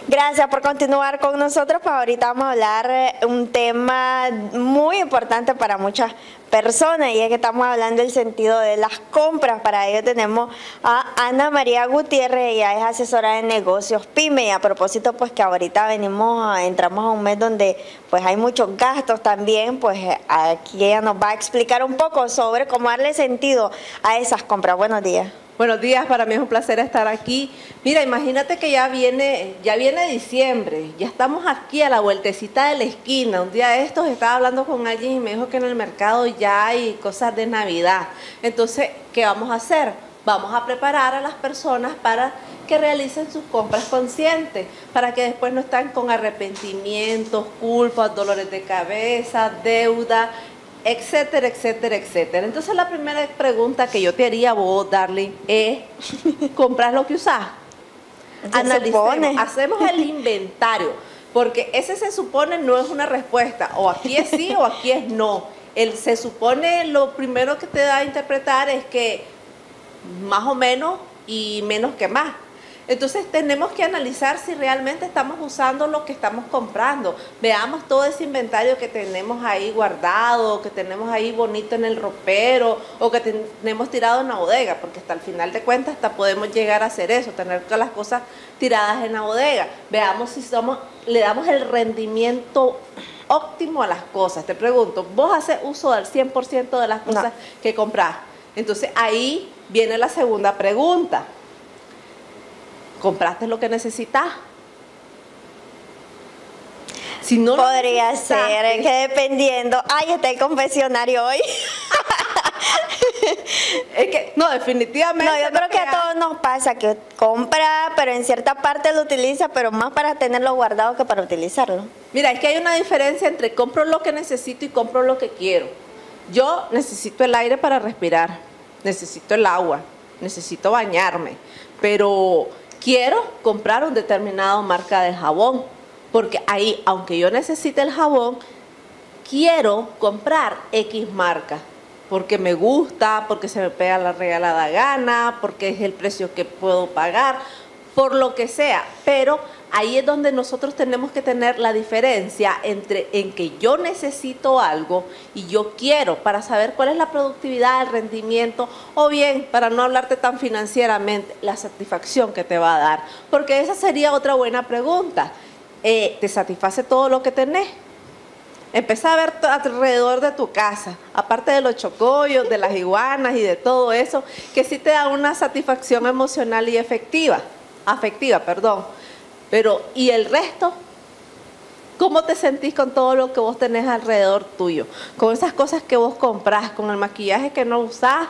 Gracias por continuar con nosotros. Pues ahorita vamos a hablar un tema muy importante para muchas personas y es que estamos hablando del sentido de las compras. Para ello tenemos a Ana María Gutiérrez, ella es asesora de negocios PYME y a propósito pues que ahorita entramos a un mes donde pues hay muchos gastos también, pues aquí ella nos va a explicar un poco sobre cómo darle sentido a esas compras. Buenos días. Buenos días, para mí es un placer estar aquí. Mira, imagínate que ya viene diciembre, ya estamos aquí a la vueltecita de la esquina. Un día de estos estaba hablando con alguien y me dijo que en el mercado ya hay cosas de Navidad. Entonces, ¿qué vamos a hacer? Vamos a preparar a las personas para que realicen sus compras conscientes, para que después no estén con arrepentimientos, culpas, dolores de cabeza, deuda, etcétera, etcétera, etcétera. Entonces la primera pregunta que yo te haría a vos, Darling, es ¿comprar lo que usás? Analicemos, hacemos el inventario, porque ese se supone no es una respuesta, o aquí es sí o aquí es no. Se supone, lo primero que te da a interpretar es que más o menos y menos que más. Entonces tenemos que analizar si realmente estamos usando lo que estamos comprando. Veamos todo ese inventario que tenemos ahí guardado, que tenemos ahí bonito en el ropero o que tenemos tirado en la bodega, porque hasta el final de cuentas hasta podemos llegar a hacer eso, tener todas las cosas tiradas en la bodega. Veamos si le damos el rendimiento óptimo a las cosas. Te pregunto, ¿vos haces uso del 100% de las cosas que compras? Entonces ahí viene la segunda pregunta. ¿Compraste lo que necesitas? Si no podría ser que dependiendo. Ay, está el confesionario hoy. Es que, no, definitivamente. No, yo creo que a todos nos pasa que compra, pero en cierta parte lo utiliza, pero más para tenerlo guardado que para utilizarlo. Mira, es que hay una diferencia entre compro lo que necesito y compro lo que quiero. Yo necesito el aire para respirar, necesito el agua, necesito bañarme, pero quiero comprar un determinado marca de jabón, porque ahí, aunque yo necesite el jabón, quiero comprar X marca, porque me gusta, porque se me pega la regalada gana, porque es el precio que puedo pagar, por lo que sea. Pero ahí es donde nosotros tenemos que tener la diferencia en que yo necesito algo y yo quiero, para saber cuál es la productividad, el rendimiento, o bien, para no hablarte tan financieramente, la satisfacción que te va a dar. Porque esa sería otra buena pregunta. ¿Te satisface todo lo que tenés? Empezá a ver alrededor de tu casa, aparte de los chocollos, de las iguanas y de todo eso, que sí te da una satisfacción emocional y afectiva, pero ¿y el resto? ¿Cómo te sentís con todo lo que vos tenés alrededor tuyo? Con esas cosas que vos comprás, con el maquillaje que no usás,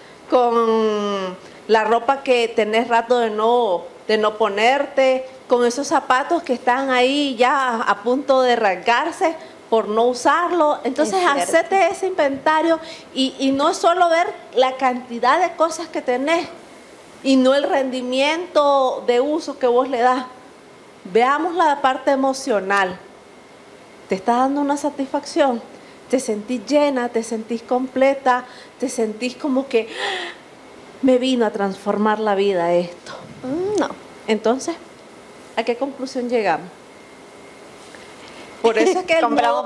con la ropa que tenés rato de no ponerte, con esos zapatos que están ahí ya a punto de rasgarse por no usarlo. Entonces hacete ese inventario y no es solo ver la cantidad de cosas que tenés y no el rendimiento de uso que vos le das. Veamos la parte emocional. ¿Te está dando una satisfacción? ¿Te sentís llena? ¿Te sentís completa? ¿Te sentís como que me vino a transformar la vida esto? No. Entonces, ¿a qué conclusión llegamos? Por eso es que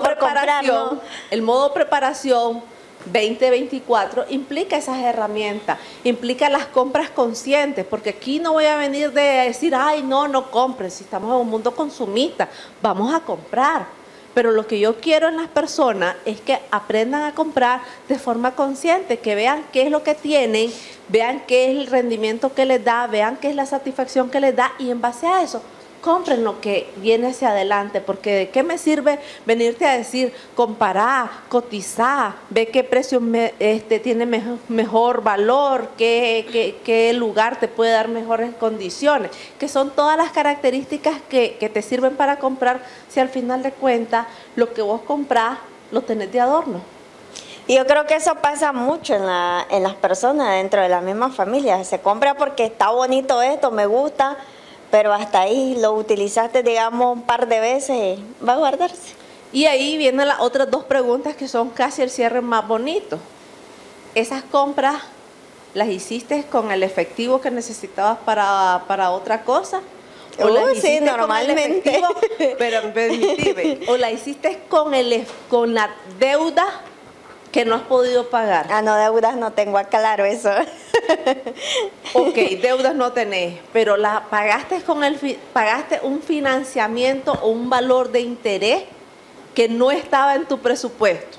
el modo preparación 2024 implica esas herramientas, implica las compras conscientes, porque aquí no voy a venir de decir, ay, no compres, si estamos en un mundo consumista, vamos a comprar. Pero lo que yo quiero en las personas es que aprendan a comprar de forma consciente, que vean qué es lo que tienen, vean qué es el rendimiento que les da, vean qué es la satisfacción que les da y en base a eso, compren lo que viene hacia adelante, porque ¿de qué me sirve venirte a decir, comparar, cotizar, ve qué precio tiene mejor valor, qué lugar te puede dar mejores condiciones, que son todas las características que te sirven para comprar, si al final de cuentas lo que vos comprás lo tenés de adorno? Y yo creo que eso pasa mucho en las personas dentro de la misma familia. Se compra porque está bonito esto, me gusta, pero hasta ahí lo utilizaste, digamos, un par de veces, va a guardarse. Y ahí vienen las otras dos preguntas que son casi el cierre más bonito. ¿Esas compras las hiciste con el efectivo que necesitabas para otra cosa? O la Sí, hiciste con el normalmente. efectivo, pero permíteme, o la hiciste con la deuda que no has podido pagar. Ah, no, deudas no tengo, aclaro eso. Ok, deudas no tenés, pero la pagaste pagaste un financiamiento o un valor de interés que no estaba en tu presupuesto.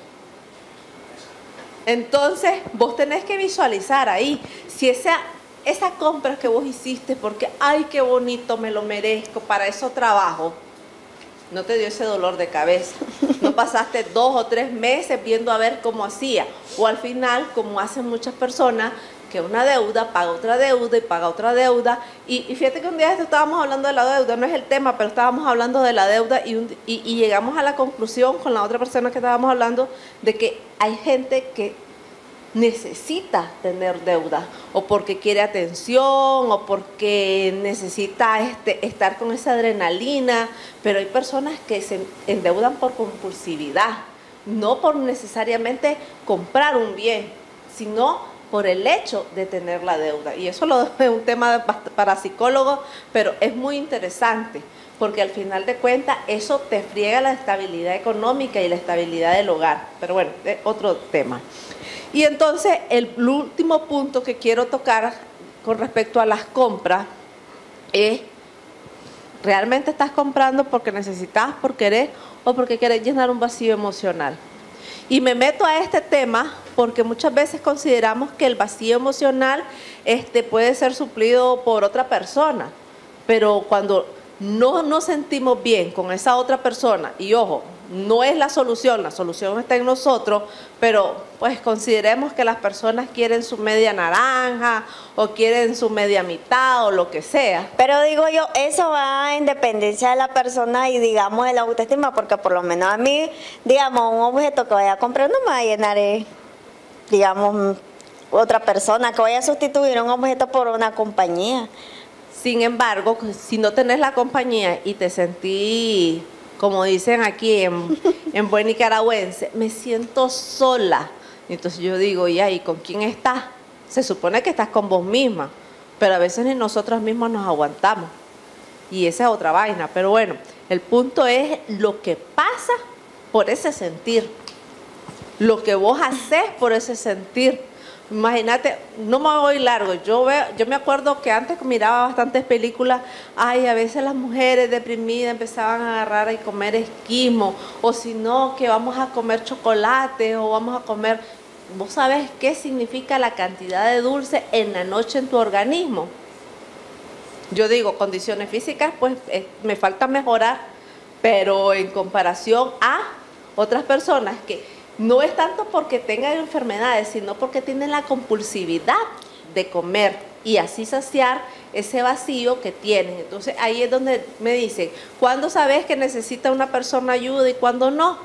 Entonces, vos tenés que visualizar ahí si esa compra que vos hiciste porque, ay, qué bonito, me lo merezco, para eso trabajo, no te dio ese dolor de cabeza. No pasaste 2 o 3 meses viendo a ver cómo hacía. O al final, como hacen muchas personas, que una deuda paga otra deuda y paga otra deuda. Y fíjate que un día estábamos hablando de la deuda, no es el tema, pero estábamos hablando de la deuda y llegamos a la conclusión con la otra persona que estábamos hablando de que hay gente que necesita tener deuda, o porque quiere atención, o porque necesita estar con esa adrenalina, pero hay personas que se endeudan por compulsividad, no por necesariamente comprar un bien, sino por el hecho de tener la deuda. Y eso es un tema para psicólogos, pero es muy interesante, porque al final de cuentas eso te friega la estabilidad económica y la estabilidad del hogar. Pero bueno, es otro tema. Y entonces el último punto que quiero tocar con respecto a las compras es, ¿realmente estás comprando porque necesitas, por querer o porque querés llenar un vacío emocional? Y me meto a este tema porque muchas veces consideramos que el vacío emocional puede ser suplido por otra persona, pero cuando no nos sentimos bien con esa otra persona, y ojo, no es la solución está en nosotros, pero pues consideremos que las personas quieren su media naranja o quieren su media mitad o lo que sea. Pero digo yo, eso va en dependencia de la persona y digamos de la autoestima, porque por lo menos a mí, digamos, un objeto que vaya a comprar no me va a llenar, digamos, otra persona, que vaya a sustituir un objeto por una compañía. Sin embargo, si no tenés la compañía y te sentís, como dicen aquí en buen nicaragüense, me siento sola. Entonces yo digo, ¿y ahí con quién estás? Se supone que estás con vos misma, pero a veces ni nosotros mismos nos aguantamos. Y esa es otra vaina. Pero bueno, el punto es lo que pasa por ese sentir. Lo que vos haces por ese sentir. Imagínate, no me voy largo, yo me acuerdo que antes miraba bastantes películas, ay, a veces las mujeres deprimidas empezaban a agarrar y comer esquimo, o si no, que vamos a comer chocolate, o vamos a comer, ¿vos sabés qué significa la cantidad de dulce en la noche en tu organismo? Yo digo, condiciones físicas, pues me falta mejorar, pero en comparación a otras personas que no es tanto porque tengan enfermedades, sino porque tienen la compulsividad de comer y así saciar ese vacío que tienen. Entonces ahí es donde me dicen, ¿cuándo sabes que necesita una persona ayuda y cuándo no?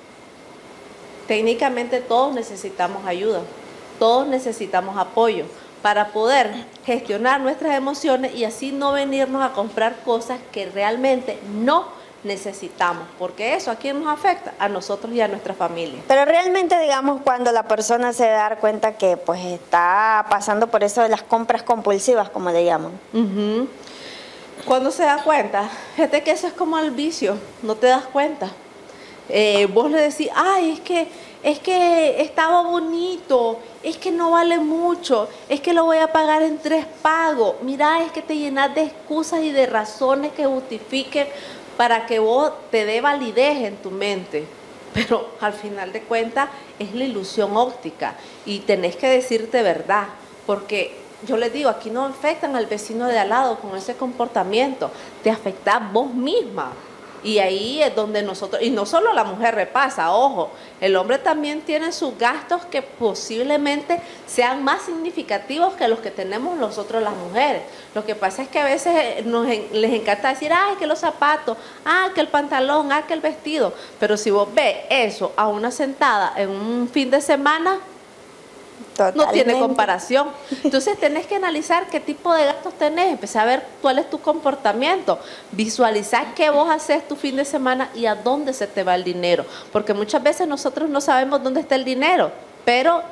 Técnicamente todos necesitamos ayuda, todos necesitamos apoyo para poder gestionar nuestras emociones y así no venirnos a comprar cosas que realmente no necesitamos, porque eso a quién nos afecta, a nosotros y a nuestra familia. Pero realmente, digamos, cuando la persona se da cuenta que pues está pasando por eso de las compras compulsivas, como le llaman. Cuando se da cuenta, fíjate que eso es como el vicio, no te das cuenta. Vos le decís, ay, es que estaba bonito, es que no vale mucho, es que lo voy a pagar en 3 pagos. Mira, es que te llenas de excusas y de razones que justifiquen para que vos te dé validez en tu mente. Pero al final de cuentas es la ilusión óptica y tenés que decirte verdad, porque yo les digo, aquí no afectan al vecino de al lado con ese comportamiento, te afecta vos misma. Y ahí es donde nosotros, y no solo la mujer repasa, ojo, el hombre también tiene sus gastos que posiblemente sean más significativos que los que tenemos nosotros las mujeres. Lo que pasa es que a veces les encanta decir, ay, que los zapatos, que el pantalón, que el vestido. Pero si vos ves eso a una sentada en un fin de semana, Totalmente. No tiene comparación. Entonces tenés que analizar qué tipo de gastos tenés, empezar a ver cuál es tu comportamiento, visualizar qué vos haces tu fin de semana y a dónde se te va el dinero. Porque muchas veces nosotros no sabemos dónde está el dinero, pero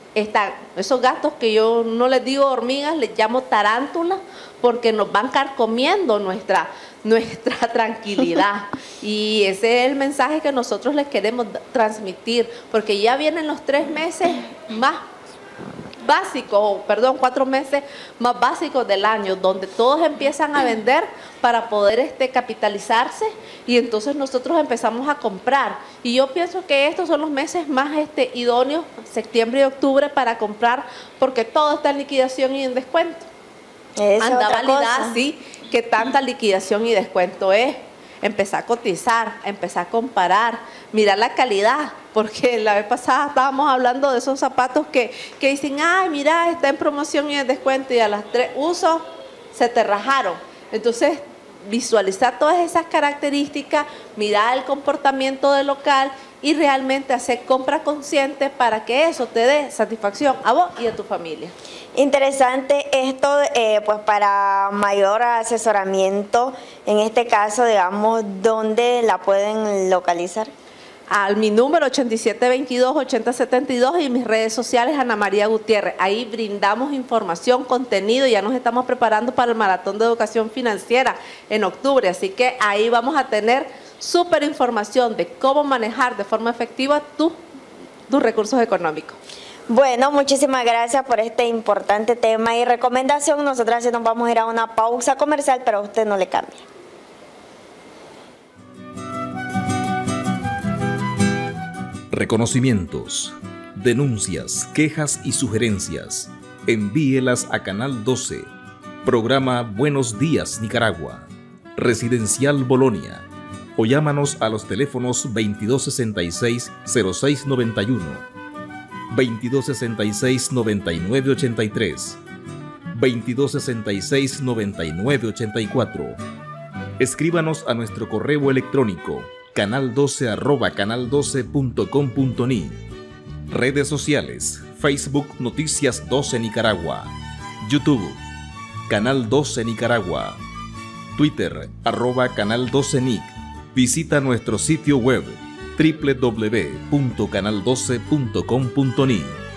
están esos gastos que yo no les digo hormigas, les llamo tarántulas, porque nos van carcomiendo nuestra tranquilidad. Y ese es el mensaje que nosotros les queremos transmitir, porque ya vienen los 3 meses más básicos, 4 meses más básicos del año, donde todos empiezan a vender para poder capitalizarse, y entonces nosotros empezamos a comprar. Y yo pienso que estos son los meses más idóneos, septiembre y octubre, para comprar, porque todo está en liquidación y en descuento. Anda validada, sí, que tanta liquidación y descuento es. Empezar a cotizar, empezar a comparar, mirar la calidad, porque la vez pasada estábamos hablando de esos zapatos que dicen, ay, mira, está en promoción y en descuento, y a las 3 usos se te rajaron. Entonces, visualizar todas esas características, mirar el comportamiento del local y realmente hacer compras conscientes para que eso te dé satisfacción a vos y a tu familia. Interesante esto, pues para mayor asesoramiento, en este caso, digamos, ¿dónde la pueden localizar? A mi número 8722-8072 y mis redes sociales, Ana María Gutiérrez. Ahí brindamos información, contenido, ya nos estamos preparando para el Maratón de Educación Financiera en octubre, así que ahí vamos a tener súper información de cómo manejar de forma efectiva tus recursos económicos. Bueno, muchísimas gracias por este importante tema y recomendación. Nosotras sí nos vamos a ir a una pausa comercial, pero a usted no le cambia. Reconocimientos, denuncias, quejas y sugerencias. Envíelas a Canal 12. Programa Buenos Días Nicaragua. Residencial Bolonia. O llámanos a los teléfonos 2266-0691, 2266-9983, 2266-9984. Escríbanos a nuestro correo electrónico canal12@canal12.com.ni. Redes sociales: Facebook Noticias 12 Nicaragua, YouTube Canal 12 Nicaragua, Twitter @Canal 12 Nic. Visita nuestro sitio web www.canal12.com.ni.